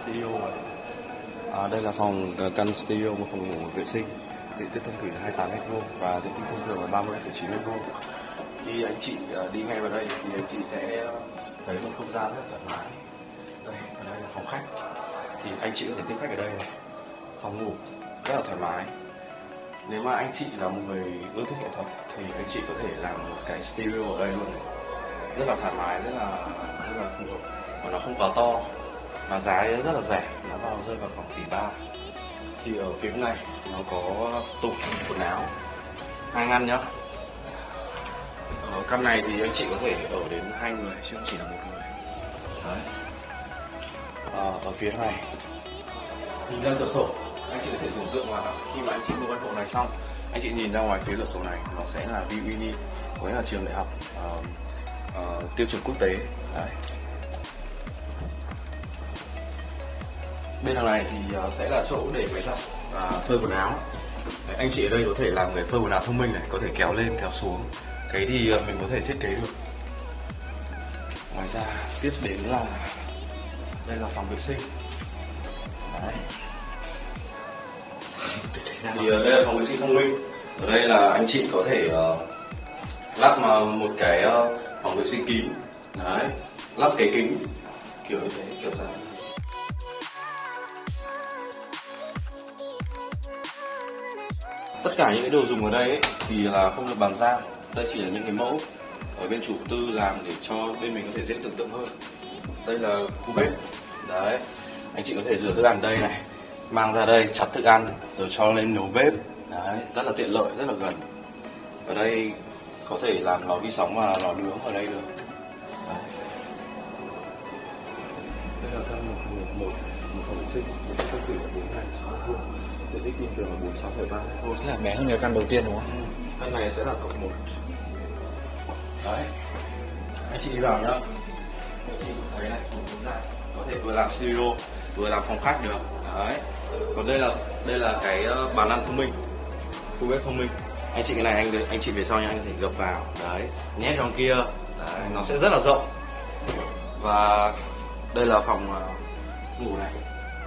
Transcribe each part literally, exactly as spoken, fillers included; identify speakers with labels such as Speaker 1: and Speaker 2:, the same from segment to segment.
Speaker 1: studio rồi. À, đây là phòng căn studio, một phòng ngủ vệ sinh, diện tích thông thủy là hai mươi tám mét vuông và diện tích thông thường là ba mươi phẩy chín mét vuông. Khi anh chị đi ngay vào đây thì anh chị sẽ thấy một không gian rất thoải mái. Đây, ở đây là phòng khách, thì anh chị có thể tiếp khách ở đây này. Phòng ngủ rất là thoải mái. Nếu mà anh chị là một người ưa thích nghệ thuật thì anh chị có thể làm một cái studio ở đây luôn, rất là thoải mái, rất là rất là phù hợp, và nó không quá to, mà giá rất là rẻ, nó vào rơi vào khoảng tỷ ba. Thì ở phía này nó có tủ quần áo hai ngăn nhá. Ở căn này thì anh chị có thể ở đến hai người chứ không chỉ là một người. Đấy. À, ở phía này nhìn ra cửa sổ, anh chị có thể tưởng tượng là khi mà anh chị mua căn hộ này xong, anh chị nhìn ra ngoài phía cửa sổ này nó sẽ là view uni, có nghĩa là trường đại học uh, uh, tiêu chuẩn quốc tế. Đấy. Bên đằng này thì uh, sẽ là chỗ để máy giặt và phơi quần áo. Đấy, anh chị ở đây có thể làm cái phơi quần áo thông minh này, có thể kéo lên kéo xuống, cái thì uh, mình có thể thiết kế được. Ngoài ra tiếp đến là đây là phòng vệ sinh. Đấy. Thì uh, đây là phòng vệ sinh thông minh. Ở đây là anh chị có thể uh, lắp một cái uh, phòng vệ sinh kín. Đấy, lắp cái kính kiểu như thế, kiểu dạng. Tất cả những cái đồ dùng ở đây ấy, thì là không được bàn giao. Đây chỉ là những cái mẫu ở bên chủ tư làm để cho bên mình có thể dễ tưởng tượng hơn. Đây là khu bếp. Đấy, anh chị có thể rửa thức ăn đây này, mang ra đây chặt thức ăn rồi cho lên nấu bếp. Đấy, rất là tiện lợi, rất là gần. Ở đây có thể làm lò vi sóng và lò nướng ở đây được. Đấy. Đây là căn một một một một phòng vệ sinh, diện tích thông thủy là bốn nghìn sáu trăm mét vuông, diện tích bình thường là bốn mươi sáu phẩy ba mét vuông.
Speaker 2: Là bé hơn cái căn đầu tiên đúng không?
Speaker 1: Ừ. Căn này sẽ là cộng một. Đấy, anh chị đi vào nhá. Anh chị thấy này, một không gian có thể vừa làm studio vừa làm phòng khách được. Đấy. Còn đây là đây là cái bàn ăn thông minh, khu bếp thông minh. Anh chị cái này anh anh chị về sau nha, anh có thể gập vào. Đấy, nhét trong kia. Đấy, nó sẽ rất là rộng. Và đây là phòng uh, ngủ này.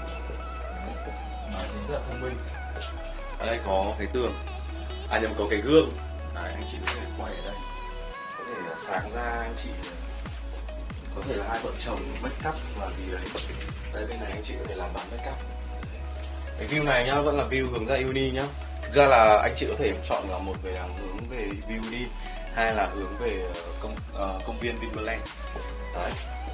Speaker 1: Đấy, rất là thông minh. Ở đây có cái tường, à nhầm, có cái gương. Đấy, anh chị có thể quay ở đây, có thể sáng ra anh chị có thể là hai vợ chồng make up là gì đấy. Đây bên này anh chị có thể làm bàn make up. Cái view này nhá, vẫn là view hướng ra uni nhá. Thực ra là anh chị có thể chọn là một về là hướng về view uni, hai là hướng về công uh, công viên Vinpearl. Đấy.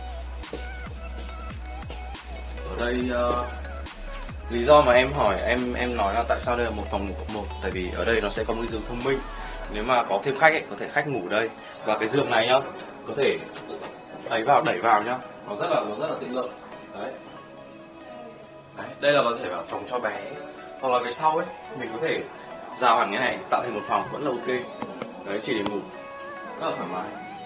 Speaker 1: Ở đây uh, lý do mà em hỏi em em nói là tại sao đây là một phòng ngủ cộng một, tại vì ở đây nó sẽ có một cái giường thông minh. Nếu mà có thêm khách ấy, có thể khách ngủ đây. Và cái giường này nhá, có thể đẩy vào đẩy vào nhá, nó rất là nó rất là tiện lợi. Đấy. Đấy, đây là có thể vào phòng cho bé, hoặc là cái sau ấy mình có thể rào hẳn cái này tạo thành một phòng vẫn là ok. Đấy, chỉ để ngủ rất là thoải mái.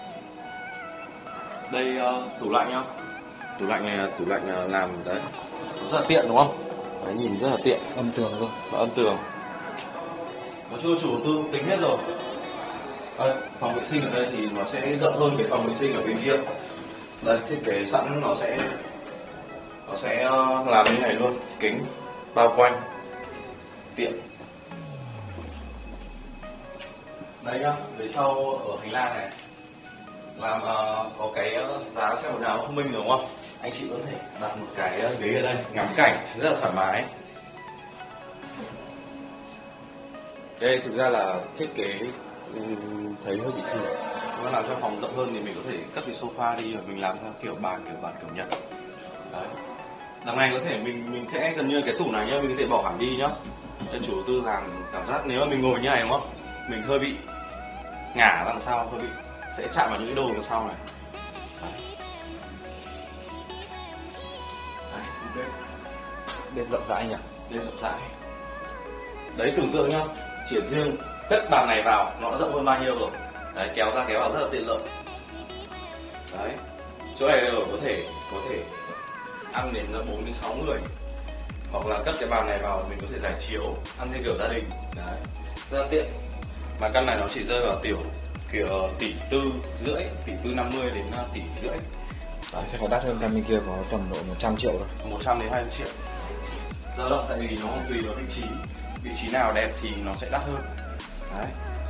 Speaker 1: Đây uh, tủ lạnh nhá, tủ lạnh này là tủ lạnh làm đấy, nó rất là tiện đúng không? Đấy, nhìn rất là tiện,
Speaker 2: Âm tường luôn.
Speaker 1: và âm tường. Nói chung chủ đầu tư tính hết rồi. Đây, phòng vệ sinh ở đây thì nó sẽ rộng hơn cái phòng vệ sinh ở bên kia. Đây, thiết kế sẵn nó sẽ nó sẽ làm như này luôn, kính bao quanh, tiện. Đây nhá, phía sau ở hành lang này làm uh, có cái giá xe quần áo thông minh đúng không? Anh chị có thể đặt một cái ghế ở đây ngắm cảnh rất là thoải mái. Đây thực ra là thiết kế thấy hơi bị thừa, nó làm cho phòng rộng hơn thì mình có thể cất cái sofa đi và mình làm theo kiểu bàn kiểu bàn kiểu Nhật. Đấy. Đằng này có thể mình mình sẽ gần như cái tủ này nhá, mình có thể bỏ hẳn đi nhá. Để chủ đầu tư làm cảm giác nếu mà mình ngồi như này đúng không? Mình hơi bị ngả đằng sau, hơi bị sẽ chạm vào những cái đồ đằng sau này. Đấy. Đấy, bếp.
Speaker 2: Bếp rộng rãi nhỉ?
Speaker 1: Bếp rộng rãi. Đấy, tưởng tượng nhá, chỉ riêng cất bàn này vào nó đã rộng hơn bao nhiêu rồi. Đấy, kéo ra kéo vào rất là tiện lợi. Đấy, chỗ này ở có thể có thể ăn đến bốn đến sáu người, hoặc là cất cái bàn này vào mình có thể giải chiếu ăn theo kiểu gia đình. Đấy, rất là tiện. Mà căn này nó chỉ rơi vào tiểu kiểu tỷ tư rưỡi, tỷ tư năm mươi đến tỷ rưỡi.
Speaker 2: Đấy, chắc phải đắt hơn căn bên kia có tầm độ một trăm triệu thôi.
Speaker 1: một trăm đến hai trăm triệu. Dao động tại vì nó tùy vào vị trí. Vị trí nào đẹp thì nó sẽ đắt hơn. Đấy.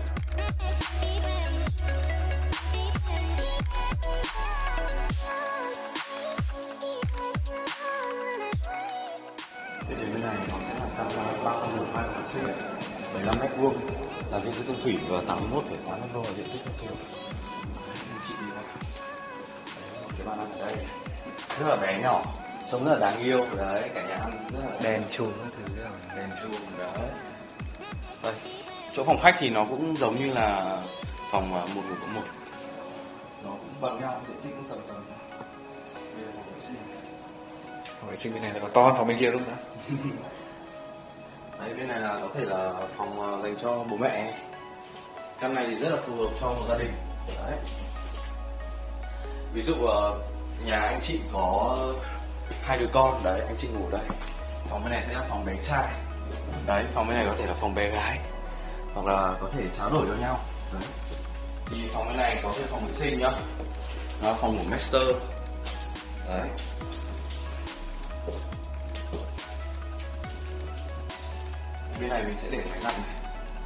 Speaker 1: Thế đến bên này nó sẽ là cao ba trăm mười hai phẩy sáu bảy mươi lăm mét vuông là diện tích thông thủy và tám mươi mốt phẩy tám mét vuông là diện tích thông thường. Chị đi đây. Đấy, cái bàn ăn ở đây rất là bé nhỏ, trông rất là đáng yêu. Đấy, cả nhà ăn rất là
Speaker 2: Đèn chùm các thứ là
Speaker 1: đèn chùm đấy. Đây, chỗ phòng khách thì nó cũng giống như là phòng một ngủ có một, nó cũng bằng nhau, diện tích cũng tầm tầm.
Speaker 2: phòng vệ sinh bên này là còn to hơn phòng bên kia đúng không?
Speaker 1: Đấy, bên này là có thể là phòng dành cho bố mẹ. Căn này thì rất là phù hợp cho một gia đình. Đấy. Ví dụ nhà anh chị có hai đứa con, đấy anh chị ngủ đây. Phòng bên này sẽ là phòng bé trai. Đấy, phòng bên này có thể là phòng bé gái, hoặc là có thể trao đổi cho nhau. Đấy. Thì phòng bên này có thể phòng vệ sinh nhá, nó là phòng ngủ master. Đấy. Bên này mình sẽ để máy lạnh này.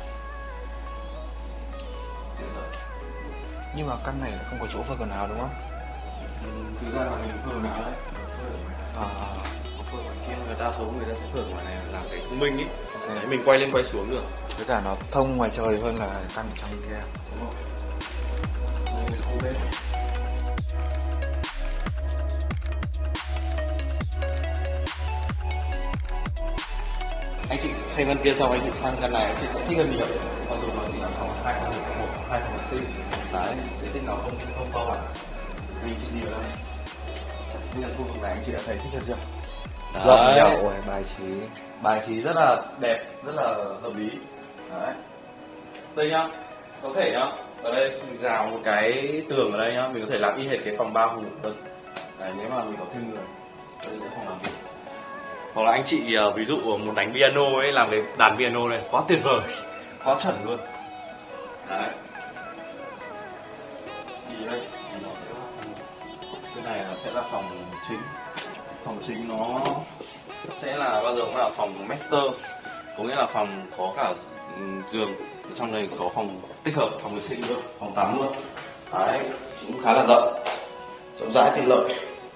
Speaker 2: Nhưng mà căn này là không có chỗ phơi quần áo đúng không?
Speaker 1: Ừ, thực ra là mình phơi quần áo đấy.
Speaker 2: À,
Speaker 1: Có phơi ngoài kia, người đa số người ta sẽ phơi ngoài này làm cái thông minh ý. Đấy, mình quay lên quay xuống được.
Speaker 2: với cả nó thông ngoài trời hơn là căn ở trong bên kia.
Speaker 1: Đúng không? Đây là khu bếp. Anh chị xem căn kia xong anh chị sang căn này anh chị sẽ thích hơn nhiều. Mặc dù nó chỉ là phòng hai phòng một, hai phòng vệ sinh. Đấy, thế thì nó không không to bằng. Vì chị đi vào đây. Riêng khu vực này anh chị đã thấy thích hơn chưa?
Speaker 2: Rộng rộng rồi, bài trí.
Speaker 1: Bài trí rất là đẹp, rất là hợp lý. Đấy. Đây nhá, có thể nhá, ở đây mình rào một cái tường ở đây nhá, mình có thể làm y hệt cái phòng ba phòng ngủ được. Đấy, nếu mà mình có thêm người. Đây là phòng làm việc. Hoặc là anh chị ví dụ muốn đánh piano ấy, làm cái đàn piano này quá tuyệt vời, quá chuẩn luôn. Đấy. Đi đây thì nó sẽ là phòng, cái này là sẽ là phòng chính. Phòng chính nó sẽ là bao giờ cũng là phòng master, có nghĩa là phòng có cả giường, ở trong này có phòng tích hợp phòng vệ sinh luôn, phòng tắm luôn. Đấy, cũng khá là rộng, rộng rãi tiện lợi.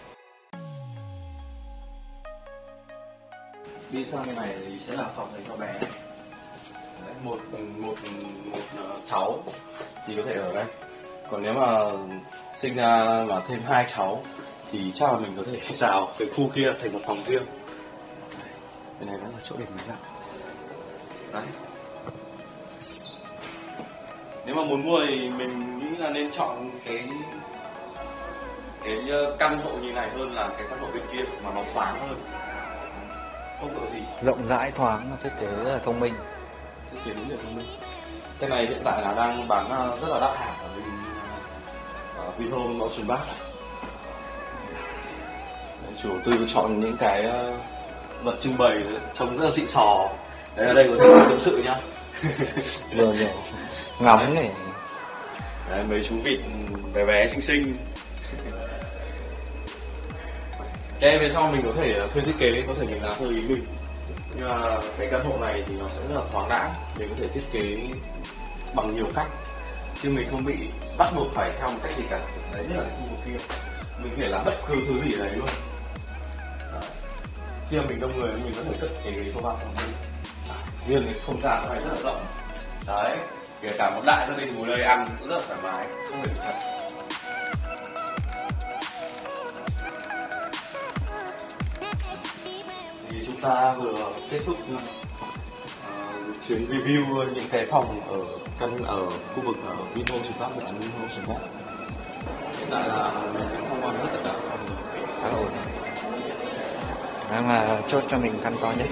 Speaker 1: Đi sang bên này thì sẽ là phòng dành cho bé. Đấy, một một một cháu thì có thể ở đây. Còn nếu mà sinh ra mà thêm hai cháu thì chắc là mình có thể rào cái khu kia thành một phòng riêng. Đấy, bên này vẫn là chỗ để mình giặt. Đấy. Nếu mà muốn mua thì mình nghĩ là nên chọn cái cái căn hộ như này hơn là cái căn hộ bên kia mà nó thoáng hơn. Không có gì.
Speaker 2: Rộng rãi thoáng mà thiết kế rất là thông minh.
Speaker 1: Thiết kế đúng là thông minh. Cái này hiện tại là đang bán rất là đắt hàng ở bên ở Vinhome Ocean Park. Chủ đầu tư chọn những cái vật trưng bày trông rất là xịn sò. Đấy, ở đây có thể tâm sự nhá.
Speaker 2: Vừa rồi ngắm này.
Speaker 1: Đấy, mấy chú vịt bé bé xinh xinh. Cái về sau mình có thể thuê thiết kế, có thể mình làm theo ý mình. Nhưng mà cái căn hộ này thì nó sẽ rất là thoáng đãng, mình có thể thiết kế bằng nhiều cách, chứ mình không bị bắt buộc phải theo một cách gì cả. Đấy, nhất là cái khu vực kia, mình có thể làm bất cứ thứ gì ở đấy luôn. Đấy. Khi mà mình đông người mình có thể cất cái ghế sofa sang đây, riêng cái không gian này rất là rộng. Đấy, kể cả một đại gia đình ngồi đây ăn cũng rất là thoải mái, không hề bị chật. Thì chúng ta vừa kết thúc uh, chuyến review những cái phòng ở căn ở khu vực ở Vinhome Ocean Park và Vinhome Ocean Park. Hiện tại là mình tham quan hết tất cả các phòng rồi, khá là ổn.
Speaker 2: Đang là chốt cho mình căn to nhất.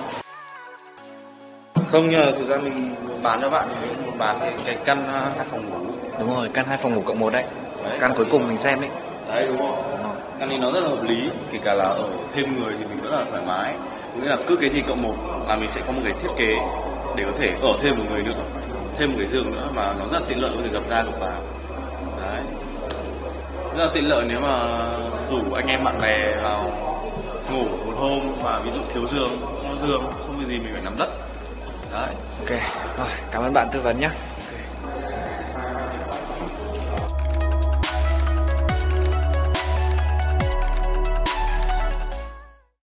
Speaker 1: Không, nhờ thực ra mình muốn bán cho bạn thì mình muốn bán cái, cái căn hai phòng ngủ.
Speaker 2: Đúng rồi, căn hai phòng ngủ cộng một đấy.
Speaker 1: Đấy,
Speaker 2: Căn cuối cùng mình xem đấy.
Speaker 1: Đấy đúng rồi.
Speaker 2: Đúng rồi.
Speaker 1: Căn này nó rất là hợp lý, kể cả là ở thêm người thì mình rất là thoải mái. Nghĩa là cứ cái gì cộng một là mình sẽ có một cái thiết kế để có thể ở thêm một người nữa, thêm một cái giường nữa mà nó rất là tiện lợi có thể gập ra gập vào. Đấy. rất là tiện lợi nếu mà rủ anh em bạn bè vào ngủ một hôm mà ví dụ thiếu giường, có giường không có gì mình phải nằm đất. Đấy.
Speaker 2: Ok, rồi cảm ơn bạn tư vấn nhé.